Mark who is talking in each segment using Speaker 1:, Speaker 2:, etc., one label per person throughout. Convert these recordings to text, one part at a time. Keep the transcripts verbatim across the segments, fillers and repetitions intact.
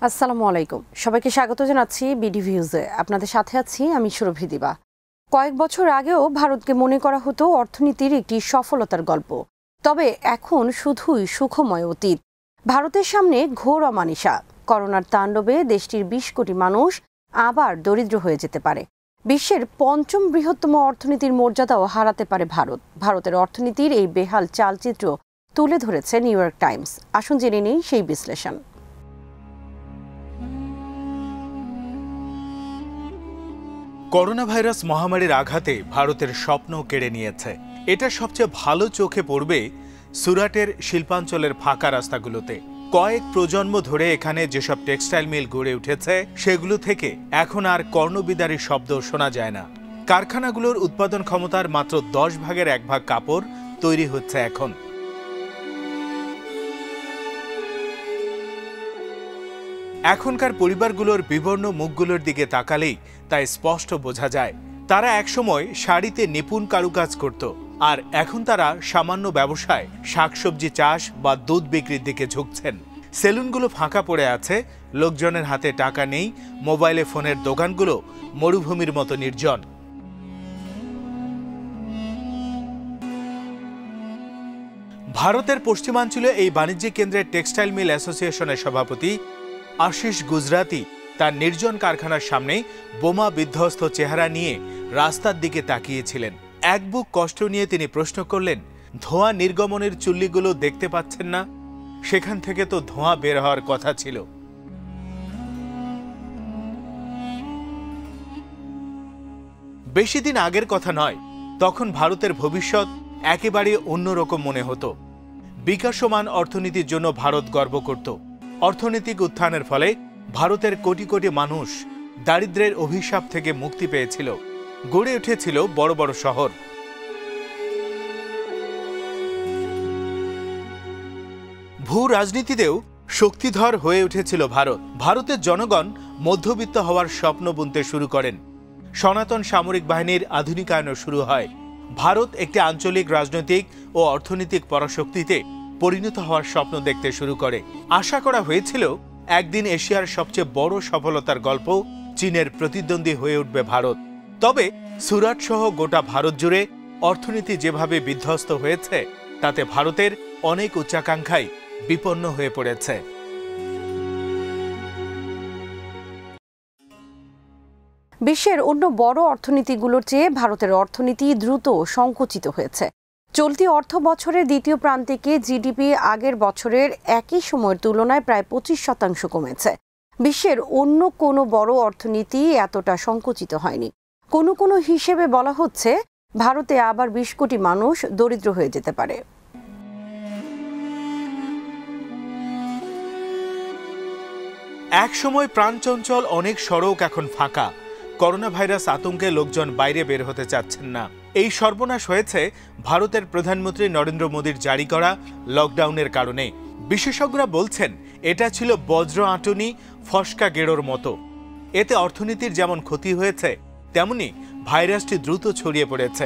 Speaker 1: আসসালামু আলাইকুম, সবাইকে স্বাগত জানাচ্ছি বিডি ভিউজে। আপনাদের সাথে আছি আমি সুরভি দিবা। কয়েক বছর আগেও ভারতকে মনে করা হতো অর্থনীতির একটি সফলতার গল্প, তবে এখন শুধুই সুখময় অতীত। ভারতের সামনে ঘোর অমানিসা। করোনার তাণ্ডবে দেশটির বিশ কোটি মানুষ আবার দরিদ্র হয়ে যেতে পারে। বিশ্বের পঞ্চম বৃহত্তম অর্থনীতির মর্যাদাও হারাতে পারে ভারত। ভারতের অর্থনীতির এই বেহাল চালচিত্র তুলে ধরেছে নিউ ইয়র্ক টাইমস। আসুন জেনে নেই সেই বিশ্লেষণ।
Speaker 2: করোনা ভাইরাস মহামারীর আঘাতে ভারতের স্বপ্ন কেড়ে নিয়েছে। এটা সবচেয়ে ভালো চোখে পড়বে সুরাটের শিল্পাঞ্চলের ফাঁকা রাস্তাগুলোতে। কয়েক প্রজন্ম ধরে এখানে যেসব টেক্সটাইল মিল গড়ে উঠেছে সেগুলো থেকে এখন আর কর্ণবিদারী শব্দ শোনা যায় না। কারখানাগুলোর উৎপাদন ক্ষমতার মাত্র দশ ভাগের এক ভাগ কাপড় তৈরি হচ্ছে এখন। এখনকার পরিবারগুলোর বিবর্ণ মুখগুলোর দিকে তাকালেই তাই স্পষ্ট বোঝা যায় তারা একসময় শাড়িতে নিপুণ কারুকাজ করত, আর এখন তারা সামান্য ব্যবসায় শাকসবজি চাষ বা দুধ বিক্রির দিকে ঝুঁকছেন। সেলুনগুলো ফাঁকা পড়ে আছে, লোকজনের হাতে টাকা নেই, মোবাইলে ফোনের দোকানগুলো মরুভূমির মতো নির্জন। ভারতের পশ্চিমাঞ্চলে এই বাণিজ্যিক কেন্দ্রের টেক্সটাইল মিল অ্যাসোসিয়েশনের সভাপতি আশিস গুজরাতি তার নির্জন কারখানার সামনে বোমা বিধ্বস্ত চেহারা নিয়ে রাস্তার দিকে তাকিয়েছিলেন। এক বুক কষ্ট নিয়ে তিনি প্রশ্ন করলেন, ধোঁয়া নির্গমনের চুল্লিগুলো দেখতে পাচ্ছেন না? সেখান থেকে তো ধোঁয়া বের হওয়ার কথা ছিল। বেশি দিন আগের কথা নয়, তখন ভারতের ভবিষ্যৎ একেবারে অন্যরকম মনে হতো। বিকাশমান অর্থনীতির জন্য ভারত গর্ব করত। অর্থনৈতিক উত্থানের ফলে ভারতের কোটি কোটি মানুষ দারিদ্র্যের অভিশাপ থেকে মুক্তি পেয়েছিল। গড়ে উঠেছিল বড় বড় শহর। ভূ রাজনীতিতেও শক্তিধর হয়ে উঠেছিল ভারত। ভারতের জনগণ মধ্যবিত্ত হওয়ার স্বপ্ন বুনতে শুরু করেন। সনাতন সামরিক বাহিনীর আধুনিকায়ন শুরু হয়। ভারত একটি আঞ্চলিক রাজনৈতিক ও অর্থনৈতিক পরাশক্তিতে পরিণত হওয়ার স্বপ্ন দেখতে শুরু করে। আশা করা হয়েছিল একদিন এশিয়ার সবচেয়ে বড় সফলতার গল্প চীনের প্রতিদ্বন্দ্বী হয়ে উঠবে ভারত। তবে সুরাট সহ গোটা ভারত জুড়ে অর্থনীতি যেভাবে বিধ্বস্ত হয়েছে তাতে ভারতের অনেক উচ্চাকাঙ্ক্ষাই বিপন্ন হয়ে পড়েছে।
Speaker 1: বিশ্বের অন্য বড় অর্থনীতিগুলোর চেয়ে ভারতের অর্থনীতি দ্রুত সংকুচিত হয়েছে। চলতি অর্থ বছরের দ্বিতীয় প্রান্তিকে জিডিপি আগের বছরের একই সময়ের তুলনায় প্রায় পঁচিশ শতাংশ কমেছে। বিশ্বের অন্য কোনো বড় অর্থনীতি এতটা সংকুচিত হয়নি। কোনো কোনো হিসেবে বলা হচ্ছে ভারতে আবার বিশ কোটি মানুষ দরিদ্র হয়ে যেতে পারে।
Speaker 2: এক সময় প্রাণচঞ্চল অনেক সড়ক এখন ফাঁকা। করোনা ভাইরাস আতঙ্কে লোকজন বাইরে বের হতে চাচ্ছেন না। এই সর্বনাশ হয়েছে ভারতের প্রধানমন্ত্রী নরেন্দ্র মোদীর জারি করা লকডাউনের কারণে। বিশেষজ্ঞরা বলছেন এটা ছিল বজ্র আঁটুনি ফসকা গেড়োর মতো। এতে অর্থনীতির যেমন ক্ষতি হয়েছে তেমনি ভাইরাসটি দ্রুত ছড়িয়ে পড়েছে।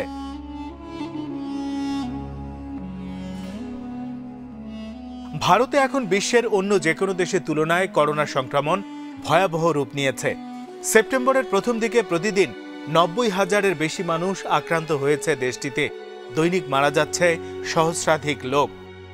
Speaker 2: ভারতে এখন বিশ্বের অন্য যে কোনো দেশের তুলনায় করোনা সংক্রমণ ভয়াবহ রূপ নিয়েছে। সেপ্টেম্বরের প্রথম দিকে প্রতিদিন নব্বই হাজারের বেশি মানুষ আক্রান্ত হয়েছে দেশটিতে। দৈনিক মারা যাচ্ছে সহস্রাধিক লোক।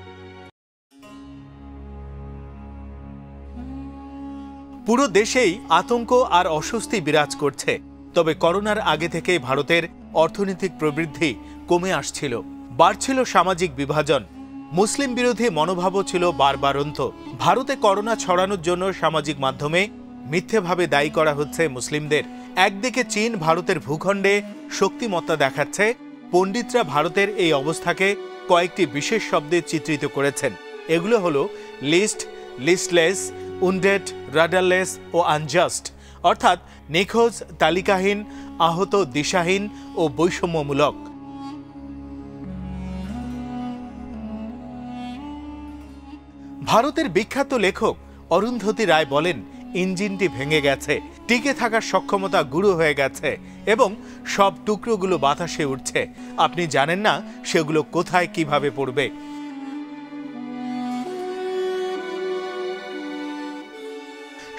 Speaker 2: পুরো দেশেই আতঙ্ক আর অস্বস্তি বিরাজ করছে। তবে করোনার আগে থেকেই ভারতের অর্থনৈতিক প্রবৃদ্ধি কমে আসছিল। বাড়ছিল সামাজিক বিভাজন, মুসলিম বিরোধী মনোভাবও ছিল বারবারন্ত। ভারতে করোনা ছড়ানোর জন্য সামাজিক মাধ্যমে মিথ্যেভাবে দায়ী করা হচ্ছে মুসলিমদের। একদিকে চীন ভারতের ভূখণ্ডে শক্তিমত্তা দেখাচ্ছে। পণ্ডিতরা ভারতের এই অবস্থাকে কয়েকটি বিশেষ শব্দে চিত্রিত করেছেন। এগুলো হলো লিস্ট, লিস্টলেস, উন্ডেড, রাডারলেস ও আনজাস্ট, অর্থাৎ নিখোঁজ, তালিকাহীন, আহত, দিশাহীন ও বৈষম্যমূলক। ভারতের বিখ্যাত লেখক অরুন্ধতী রায় বলেন, ইঞ্জিনটি ভেঙে গেছে, টিকে থাকার সক্ষমতা গুঁড়ো হয়ে গেছে এবং সব টুকরোগুলো বাতাসে উঠছে। আপনি জানেন না সেগুলো কোথায় কিভাবে পড়বে।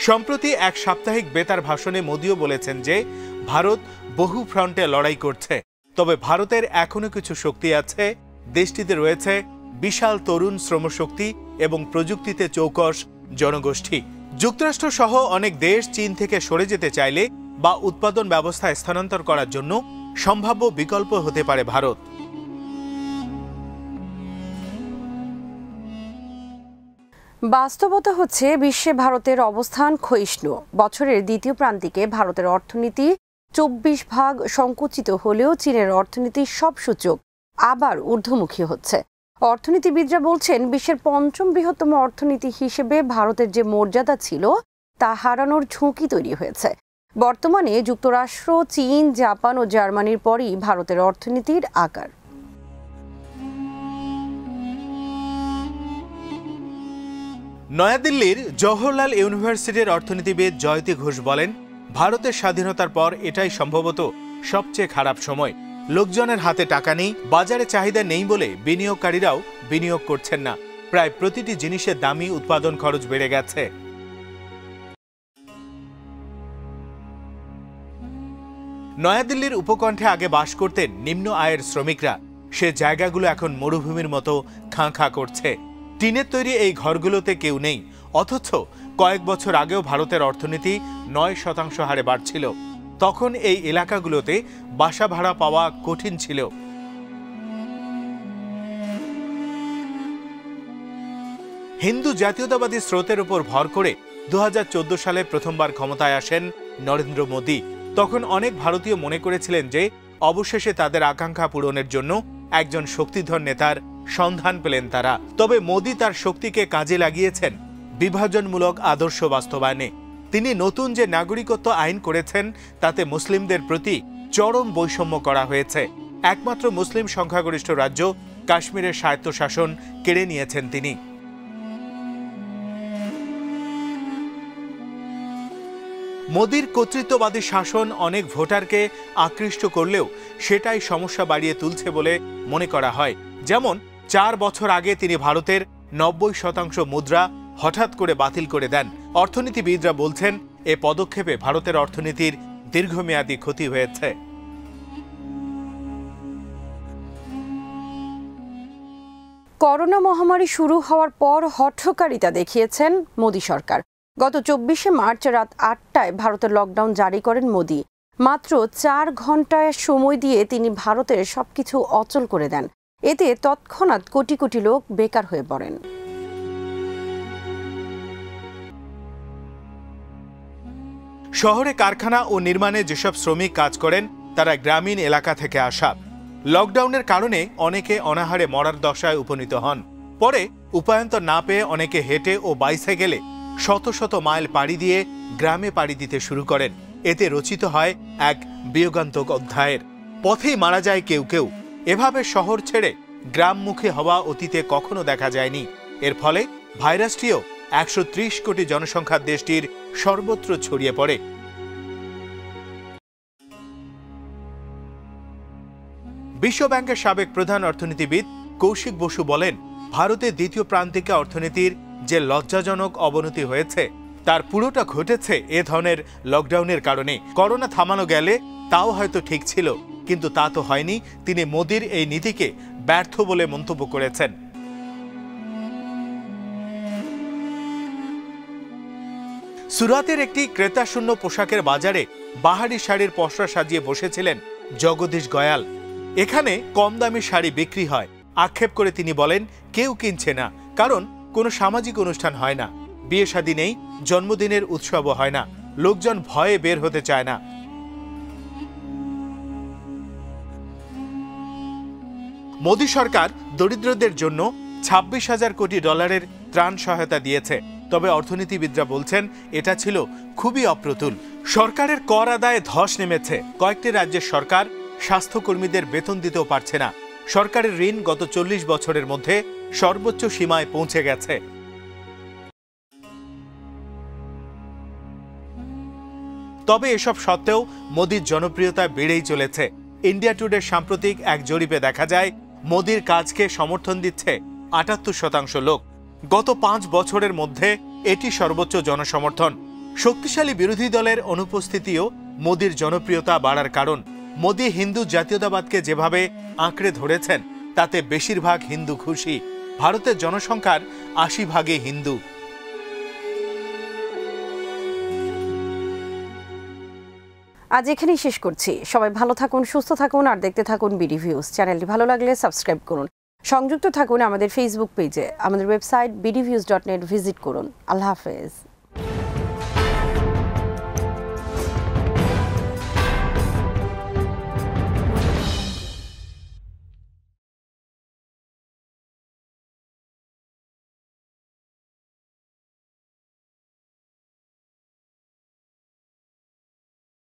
Speaker 2: সম্প্রতি এক সাপ্তাহিক বেতার ভাষণে মোদিও বলেছেন যে ভারত বহু ফ্রন্টে লড়াই করছে, তবে ভারতের এখনো কিছু শক্তি আছে। দেশটিতে রয়েছে বিশাল তরুণ শ্রমশক্তি এবং প্রযুক্তিতে চৌকস জনগোষ্ঠী। যুক্তরাষ্ট্র সহ অনেক দেশ চীন থেকে সরে যেতে চাইলে বা উৎপাদন ব্যবস্থা স্থানান্তর করার জন্য সম্ভাব্য বিকল্প হতে পারে ভারত।
Speaker 1: বাস্তবতা হচ্ছে বিশ্বে ভারতের অবস্থান ক্ষয়িষ্ণু। বছরের দ্বিতীয় প্রান্তিকে ভারতের অর্থনীতি চব্বিশ ভাগ সংকুচিত হলেও চীনের অর্থনীতির সব সূচক আবার ঊর্ধ্বমুখী হচ্ছে। অর্থনীতিবিদরা বলছেন, বিশ্বের পঞ্চম বৃহত্তম অর্থনীতি হিসেবে ভারতের যে মর্যাদা ছিল তা হারানোর ঝুঁকি তৈরি হয়েছে। বর্তমানে যুক্তরাষ্ট্র, চীন, জাপান ও জার্মানির পরই ভারতের অর্থনীতির আকার।
Speaker 2: নয়াদিল্লির জওহরলাল ইউনিভার্সিটির অর্থনীতিবিদ জয়তী ঘোষ বলেন, ভারতের স্বাধীনতার পর এটাই সম্ভবত সবচেয়ে খারাপ সময়। লোকজনের হাতে টাকা নেই, বাজারে চাহিদা নেই বলে বিনিয়োগকারীরাও বিনিয়োগ করছেন না। প্রায় প্রতিটি জিনিসের দামি, উৎপাদন খরচ বেড়ে গেছে। নয়াদিল্লির উপকণ্ঠে আগে বাস করতেন নিম্ন আয়ের শ্রমিকরা। সে জায়গাগুলো এখন মরুভূমির মতো খাঁ খাঁ করছে। টিনের তৈরি এই ঘরগুলোতে কেউ নেই, অথচ কয়েক বছর আগেও ভারতের অর্থনীতি নয় শতাংশ হারে বাড়ছিল। তখন এই এলাকাগুলোতে বাসা ভাড়া পাওয়া কঠিন ছিল। হিন্দু জাতীয়তাবাদী স্রোতের উপর ভর করে দু হাজার চোদ্দ সালে প্রথমবার ক্ষমতায় আসেন নরেন্দ্র মোদী। তখন অনেক ভারতীয় মনে করেছিলেন যে অবশেষে তাদের আকাঙ্ক্ষা পূরণের জন্য একজন শক্তিধর নেতার সন্ধান পেলেন তারা। তবে মোদী তার শক্তিকে কাজে লাগিয়েছেন বিভাজনমূলক আদর্শ বাস্তবায়নে। তিনি নতুন যে নাগরিকত্ব আইন করেছেন তাতে মুসলিমদের প্রতি চরম বৈষম্য করা হয়েছে। একমাত্র মুসলিম সংখ্যাগরিষ্ঠ রাজ্য কাশ্মীরের স্বায়ত্তশাসন কেড়ে নিয়েছেন তিনি। মোদির কর্তৃত্ববাদী শাসন অনেক ভোটারকে আকৃষ্ট করলেও সেটাই সমস্যা বাড়িয়ে তুলছে বলে মনে করা হয়। যেমন চার বছর আগে তিনি ভারতের নব্বই শতাংশ মুদ্রা হঠাৎ করে বাতিল করে দেন। অর্থনীতিবিদরা বলছেন, এ পদক্ষেপে ভারতের অর্থনীতির দীর্ঘমেয়াদী ক্ষতি হয়েছে।
Speaker 1: করোনা মহামারী শুরু হওয়ার পর হঠকারিতা দেখিয়েছেন মোদী সরকার। গত চব্বিশে মার্চ রাত আটটায় ভারতের লকডাউন জারি করেন মোদী। মাত্র চার ঘন্টায় সময় দিয়ে তিনি ভারতের সবকিছু অচল করে দেন। এতে তৎক্ষণাৎ কোটি কোটি লোক বেকার হয়ে পড়েন।
Speaker 2: শহরে কারখানা ও নির্মাণে যেসব শ্রমিক কাজ করেন তারা গ্রামীণ এলাকা থেকে আসা। লকডাউনের কারণে অনেকে অনাহারে মরার দশায় উপনীত হন। পরে উপায়ন্তর না পেয়ে অনেকে হেঁটে ও বাইসাইকেলে শত শত মাইল পাড়ি দিয়ে গ্রামে পাড়ি দিতে শুরু করেন। এতে রচিত হয় এক বিয়োগান্তক অধ্যায়ের। পথেই মারা যায় কেউ কেউ। এভাবে শহর ছেড়ে গ্রামমুখী হওয়া অতীতে কখনো দেখা যায়নি। এর ফলে ভাইরাসটিও একশো ত্রিশ কোটি জনসংখ্যার দেশটির সর্বত্র ছড়িয়ে পড়ে। বিশ্বব্যাংকের সাবেক প্রধান অর্থনীতিবিদ কৌশিক বসু বলেন, ভারতের দ্বিতীয় প্রান্তিকে অর্থনীতির যে লজ্জাজনক অবনতি হয়েছে তার পুরোটা ঘটেছে এ ধরনের লকডাউনের কারণে। করোনা থামানো গেলে তাও হয়তো ঠিক ছিল, কিন্তু তা তো হয়নি। তিনি মোদির এই নীতিকে ব্যর্থ বলে মন্তব্য করেছেন। সুরাতের একটি ক্রেতাশূন্য পোশাকের বাজারে বাহারি শাড়ির পসরা সাজিয়ে বসেছিলেন জগদীশ গয়াল। এখানে কম দামি শাড়ি বিক্রি হয়। আক্ষেপ করে তিনি বলেন, কেউ কিনছে না, কারণ কোনো সামাজিক অনুষ্ঠান হয় না, বিয়ে শাদী নেই, জন্মদিনের উৎসবও হয় না, লোকজন ভয়ে বের হতে চায় না। মোদী সরকার দরিদ্রদের জন্য ছাব্বিশ হাজার কোটি ডলারের ত্রাণ সহায়তা দিয়েছে। তবে অর্থনীতিবিদরা বলছেন এটা ছিল খুবই অপ্রতুল। সরকারের কর আদায়ে ধস নেমেছে। কয়েকটি রাজ্যের সরকার স্বাস্থ্যকর্মীদের বেতন দিতেও পারছে না। সরকারের ঋণ গত চল্লিশ বছরের মধ্যে সর্বোচ্চ সীমায় পৌঁছে গেছে। তবে এসব সত্ত্বেও মোদির জনপ্রিয়তা বেড়েই চলেছে। ইন্ডিয়া টুডের সাম্প্রতিক এক জরিপে দেখা যায়, মোদির কাজকে সমর্থন দিচ্ছে আটাত্তর শতাংশ লোক। গত পাঁচ বছরের মধ্যে এটি সর্বোচ্চ জনসমর্থন। শক্তিশালী বিরোধী দলের অনুপস্থিতিও মোদির জনপ্রিয়তা বাড়ার কারণ। মোদি হিন্দু জাতীয়তাবাদকে যেভাবে আঁকড়ে ধরেছেন তাতে বেশিরভাগ হিন্দু খুশি। ভারতের জনসংখ্যার আশি ভাগে হিন্দু।
Speaker 1: আজ এখানেই শেষ করছি। সবাই ভালো থাকুন, সুস্থ থাকুন আর দেখতে থাকুন বিডি ভিউজ। চ্যানেলটি ভালো লাগলে সাবস্ক্রাইব করুন। সংযুক্ত থাকুন আমাদের ফেসবুক পেজে। আমাদের website BD views dot net visit করুন। আল্লাহ হাফেজ।